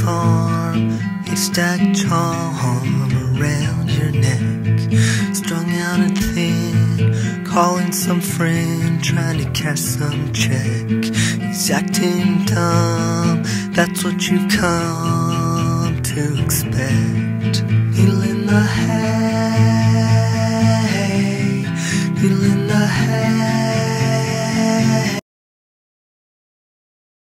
charm, haystack charm around your neck. Strung out and thin, calling some friend, trying to cash some check. He's acting dumb, that's what you've come to expect. Needle in the hay, needle in the hay.